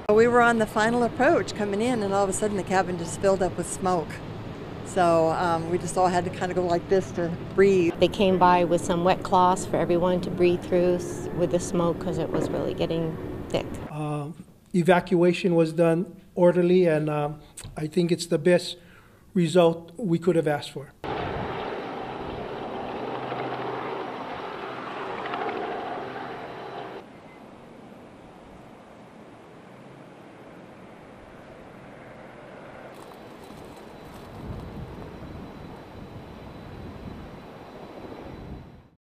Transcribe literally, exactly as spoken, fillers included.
We were on the final approach coming in, and all of a sudden the cabin just filled up with smoke. So um, we just all had to kind of go like this to breathe. They came by with some wet cloths for everyone to breathe through with the smoke because it was really getting thick. Uh, evacuation was done orderly, and um, I think it's the best result we could have asked for.